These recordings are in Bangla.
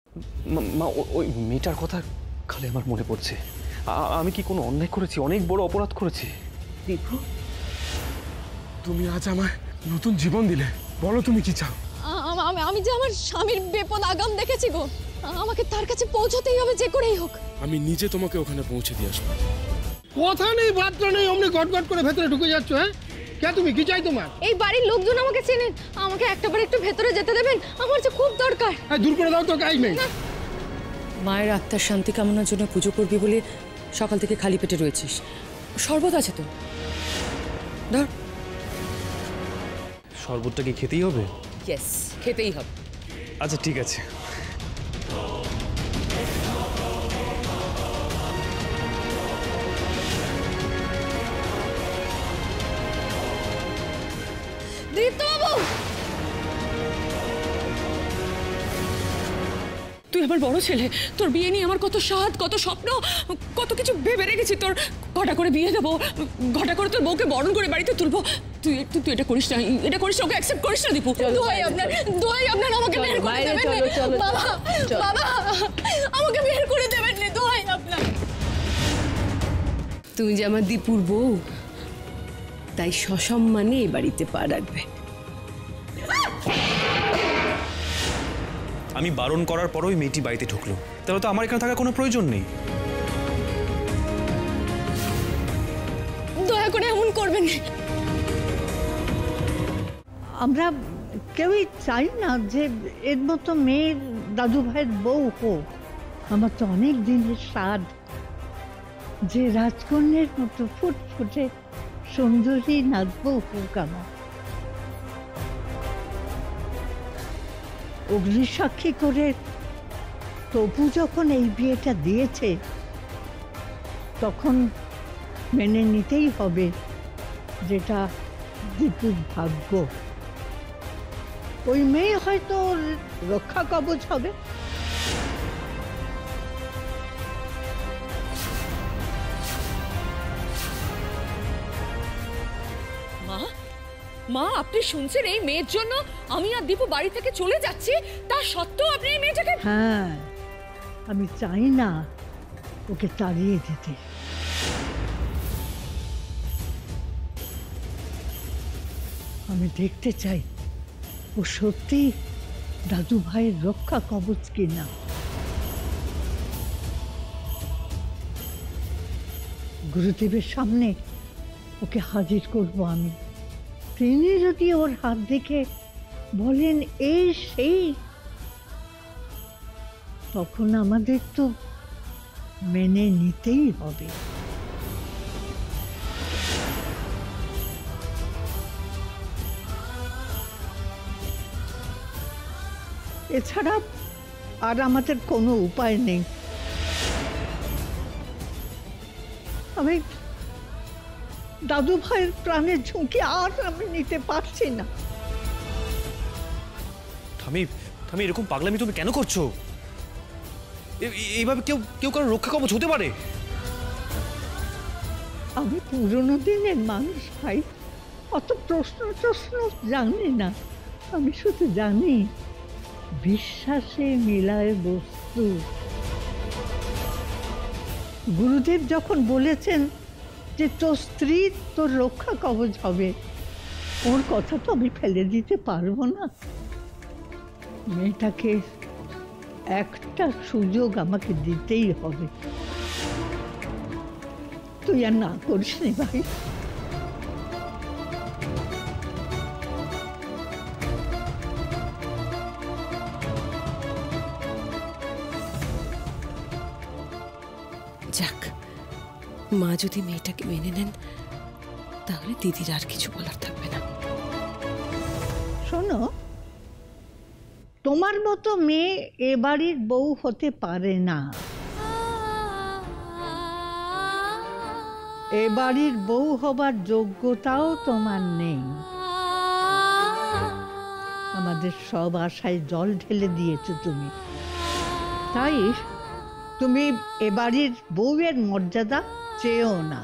মা ওই মেয়েটার কথা খালি আমার মনে পড়ছে। আমি কি কোনো অন্যায় করেছি? অনেক বড় অপরাধ করেছি। দীপু, তুমি আজ আমায় নতুন জীবন দিলে, বলো তুমি কি চাও? আমি যে আমার স্বামীর বিপদ আগাম দেখেছি গো, আমাকে তার কাছে পৌঁছতেই হবে যে করেই হোক। আমি নিজে তোমাকে ওখানে পৌঁছে দিয়ে আসবো। কথা নেই বার্তা নেই, অমনি গটগট করে ভেতরে ঢুকে যাচ্ছ। হ্যাঁ, কে তুমি? কি চাই তোমার? এই বাড়ির লোকজন আমাকে চেনেন, আমাকে একটাবার একটু ভেতরে যেতে দেবেন, আমার যে খুব দরকার। দূর করে দাও তো, কাই মেয়ে। মায়ের আত্মার শান্তি কামনার জন্য পুজো করবি বলে সকাল থেকে খালি পেটে রয়েছিস। শরবত আছে তো, ধর। শরবতটা কি খেতেই হবে? ইয়েস, খেতেই হবে। আচ্ছা ঠিক আছে। দীপ্তবাবু, তুই আমার বড় ছেলে, তোর বিয়ে নিয়ে আমার কত স্বাদ, কত স্বপ্ন, কত কিছু ভেবে রেখেছি। তোর ঘটা করে বিয়ে দেবো, ঘটা করে তোর বউকে বরণ করে বাড়িতে তুলবো। তুই এটা করিস না, এটা করিস না, ওকে অ্যাকসেপ্ট করিস না। দীপু, দোহাই আপনার আমাকে বের করে দেবেন না। বাবা, আমাকে বের করে দেবেন না, দোহাই আপনার। তুমি যে আমার দীপুর বউ, তাই সসম্মানে এই বাড়িতে পা রাখবে। আমি বারণ করার পরও মেয়েটি বাড়িতে ঢুকলো, তাহলে তো আমার এখানে থাকার কোনো প্রয়োজন নেই। দয়া করে এমন করবেন না। আমরা কেউই চাই না যে এর মতো মেয়ের দাদু ভাইয়ের বউ হোক। আমার তো অনেক দিনের স্বাদ যে রাজকন্যের মতো ফুটফুটে সুন্দরী নাচবো হোক আমার। অগ্নিসাক্ষী করে তবু যখন এই বিয়েটা দিয়েছে, তখন মেনে নিতেই হবে যেটা দীপুর ভাগ্য। ওই মেয়ে হয়তো রক্ষা কবচ হবে। মা, মা, আপনি শুনছেন? এই মেয়ের জন্য আমি আর দীপু বাড়ি থেকে চলে যাচ্ছি, তা সত্ত্বেও আপনি এই মেয়েটাকে... হ্যাঁ, আমি চাই না ওকে তাড়িয়ে দিতে। আমি দেখতে চাই ও সত্যি দাদু ভাইয়ের রক্ষা কবচ কিনা। গুরুদেবের সামনে ওকে হাজির করব আমি। তিনি যদি ওর হাত দেখে বলেন এই সেই, তখন আমাদের তো মেনে নিতেই হবে। এছাড়া আর আমাদের কোনো উপায় নেই। আমি দাদু ভাইয়ের প্রাণের ঝুঁকি আর আমি নিতে পারছি না। থামি, এরকম পাগলামি তুমি কেন করছো? এইভাবে কেউ কারো রক্ষা কবচ হতে পারে? আমি পুরোনো দিনের মানুষ ভাই, অত প্রশ্ন জানি না। আমি শুধু জানি বিশ্বাসে মিলায় বস্তু। গুরুদেব যখন বলেছেন যে তোর স্ত্রী তোর রক্ষা কবচ হবে, ওর কথা তো আমি ফেলে দিতে পারবো না। মেয়েটাকে একটা সুযোগ আমাকে দিতেই হবে। তুই আর না করিস নি ভাই। যাক, মা যদি মেয়েটাকে মেনে নেন, তাহলে দিদির আর কিছু বলার থাকবে না। শোনো, তোমার মতো মেয়ে এ বাড়ির বউ হতে পারে না। এ বাড়ির বউ হবার যোগ্যতাও তোমার নেই। আমাদের সব আশায় জল ঢেলে দিয়েছো তুমি। তাই তুমি এ বাড়ির বউয়ের মর্যাদা চেয়েও না।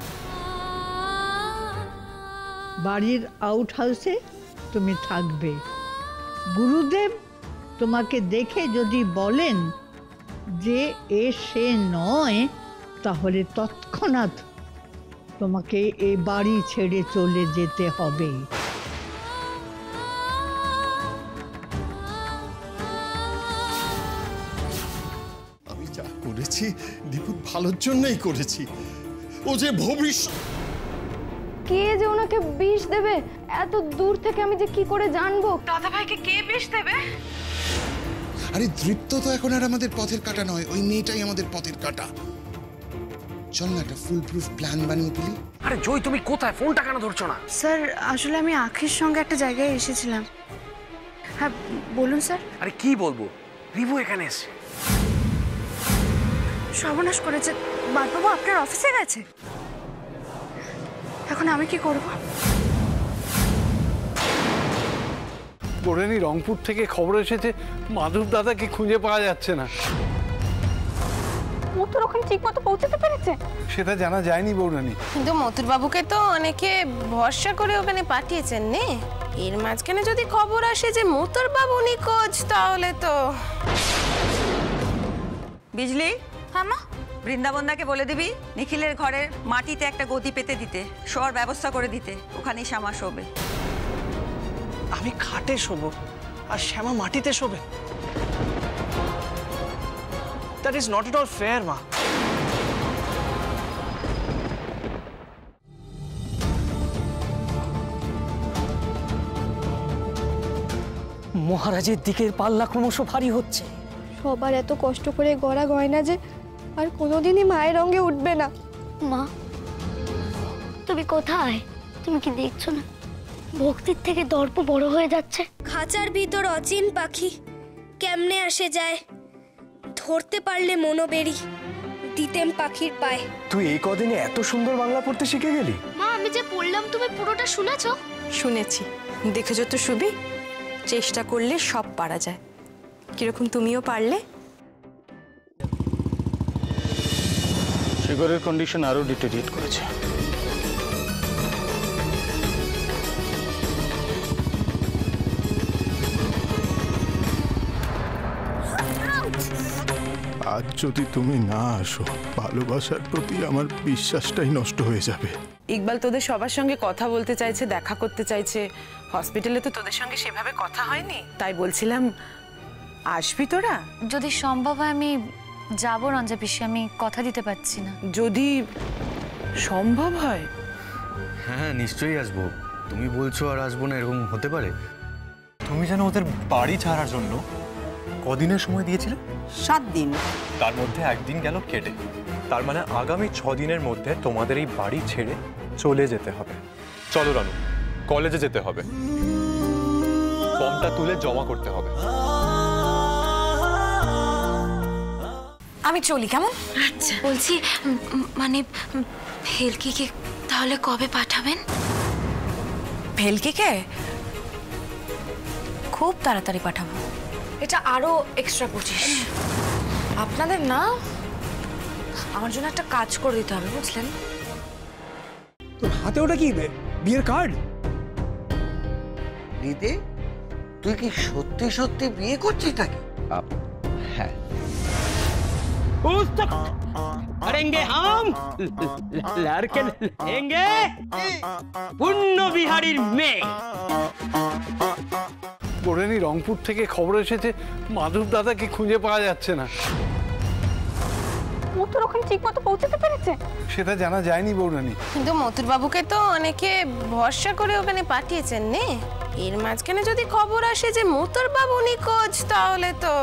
বাড়ির আউট হাউসে তুমি থাকবে। গুরুদেব তোমাকে দেখে যদি বলেন যে এ সে নয়, তাহলে তৎক্ষণাৎ তোমাকে এ বাড়ি ছেড়ে চলে যেতে হবে। আমি যা করেছি দীপুর ভালোর জন্যই করেছি। ও যে ভবিষ্যৎ, কে যে ওনাকে বিষ দেবে এত দূর থেকে আমি যে কি করে জানবো? দাদা ভাইকে কে বিষ দেবে? আরে দৃপ্ত তো এখন আর আমাদের পথের কাটা নয়, ওই মেয়েটাই আমাদের পথের কাটা। চল না একটা ফুল প্রুফ প্ল্যান বানিয়ে ফেলি। আরে জয়, তুমি কোথায়? ফোনটা কেন ধরছো না? স্যার আসলে আমি আখির সঙ্গে একটা জায়গায় এসেছিলাম। হ্যাঁ বলুন স্যার। আরে কি বলবো, রিভু এখানে এসে। সর্বনাশ করেছে। বাবু আপনার অফিসে গেছে, এখন আমি কি করব? বরেনি রংপুর থেকে খবর এসেছে মাধব দাদাকে খুঁজে পাওয়া যাচ্ছে না। ও তো ওখানে ঠিক মতো পৌঁছাতে পেরেছে? সেটা জানা যায়নি বৌরানী। কিন্তু মতুর বাবুকে তো অনেকে ভরসা করে ওখানে পাঠিয়েছেন নে। এর মাঝখানে যদি খবর আসে যে মতুর বাবু নিখোঁজ, তাহলে তো বিজলি। হ্যাঁ মা। বৃন্দাবনদাকে বলে দিবি নিখিলের ঘরের মাটিতে একটা গদি পেতে দিতে, শোয়ার ব্যবস্থা করে দিতে। ওখানেই শ্যামা শোবে। আমি খাটে শোবো আর শ্যামা মাটিতে শোবে? That is not at all fair, মা। মহারাজের দিকের পাল্লা ক্রমশ ভারী হচ্ছে। সবার এত কষ্ট করে গড়া গয়না যে আর কোনোদিনই মায়ের রঙে উঠবে না। মা তুমি কোথায়? তুমি কি দেখছো না ভক্তির থেকে দর্প বড় হয়ে যাচ্ছে? খাঁচার ভিতর অচিন পাখি কেমনে আসে যায়, ধরতে পারলে মনোবেরি দিতেম পাখির পায়। তুই এই কদিনে এত সুন্দর বাংলা পড়তে শিখে গেলি? মা আমি যে পড়লাম তুমি পুরোটা শুনেছো? শুনেছি। দেখেছো তো সুবি, চেষ্টা করলে সব পারা যায়। কিরকম তুমিও পারলে? সুগারের কন্ডিশন আরো ডিটেরিয়েট করেছে। আজ যদি তুমি না আসো, ভালোবাসার প্রতি আমার বিশ্বাসটাই নষ্ট হয়ে যাবে। ইকবাল তোদের সবার সঙ্গে কথা বলতে চাইছে, দেখা করতে চাইছে। হসপিটালে তো তোদের সঙ্গে সেভাবে কথা হয়নি, তাই বলছিলাম আসবি তোরা? যদি সম্ভব হয় আমি যাবো রঞ্জা পিসি, আমি কথা দিতে পারছি না। যদি সম্ভব হয়? হ্যাঁ নিশ্চয়ই আসবো। তুমি বলছো আর আসবো না, এরকম হতে পারে? তুমি যেন ওদের বাড়ি ছাড়ার জন্য কদিনের সময় দিয়েছিলে? 7 দিন। তার মধ্যে একদিন গেল কেটে। তার মানে আগামী 6 দিনের মধ্যে তোমাদের এই বাড়ি ছেড়ে চলে যেতে হবে। চলো রানু, কলেজে যেতে হবে, ফর্মটা তুলে জমা করতে হবে। আমি চলি কেমন? আচ্ছা বলছি মানে ভেলকিকে তাহলে কবে পাঠাবেন? ভেলকিকে খুব তাড়াতাড়ি পাঠাবো। এটা আরো এক্সট্রা 25। আপনাদের না আমার জন্য একটা কাজ করে দিতে হবে, বুঝলেন? তোর হাতে ওটা কি, বিয়ের কার্ড? দিদি তুই কি সত্যি সত্যি বিয়ে করছিস নাকি? হ্যাঁ। करेंगे हम लड़के लेंगे পুণ্য বিহারীর মেয়ে। বরেনি রংপুর থেকে খবর এসেছে মাধব দাদাকে খুঁজে পাওয়া যাচ্ছে না। ও তো ওখানে ঠিক মতো পৌঁছাতে পেরেছে? সেটা জানা যায়নি বৌরানী। কিন্তু মতুর বাবুকে তো অনেকে ভরসা করে ওখানে পাঠিয়েছেন নে। এর মাঝখানে যদি খবর আসে যে মতুর বাবু নিখোঁজ, তাহলে তো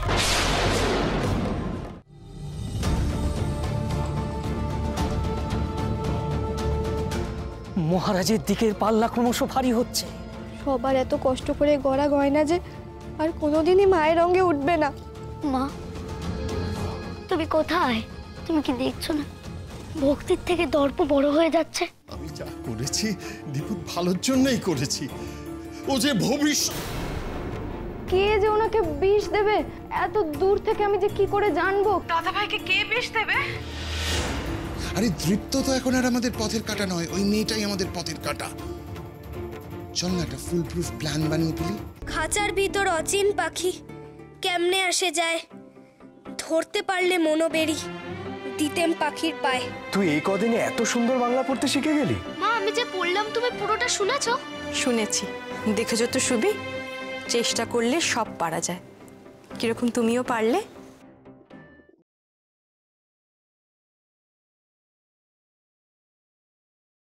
মহারাজের দিকের পাল্লা ক্রমশ ভারী হচ্ছে। সবার এত কষ্ট করে গড়া গয়না যে আর কোনোদিনই মায়ের রঙে উঠবে না। মা তুমি কোথায়? তুমি কি দেখছো না ভক্তির থেকে দর্প বড় হয়ে যাচ্ছে? আমি যা করেছি দীপুর ভালোর জন্যই করেছি। ও যে ভবিষ্যৎ, কে যে ওনাকে বিষ দেবে এত দূর থেকে আমি যে কি করে জানবো? দাদা ভাইকে কে বিষ দেবে? আরে দৃপ্ত তো এখন আর আমাদের পথের কাটা নয়, ওই মেয়েটাই আমাদের পথের কাটা। চল না একটা ফুল প্রুফ প্ল্যান বানিয়ে ফেলি। খাঁচার ভিতর অচিন পাখি কেমনে আসে যায়, ধরতে পারলে মনো বেরি দিতেম পাখির পায়। তুই এই কদিনে এত সুন্দর বাংলা পড়তে শিখে গেলি? মা আমি যে পড়লাম তুমি পুরোটা শুনেছো? শুনেছি। দেখেছো তো সুবি, চেষ্টা করলে সব পারা যায়। কিরকম তুমিও পারলে?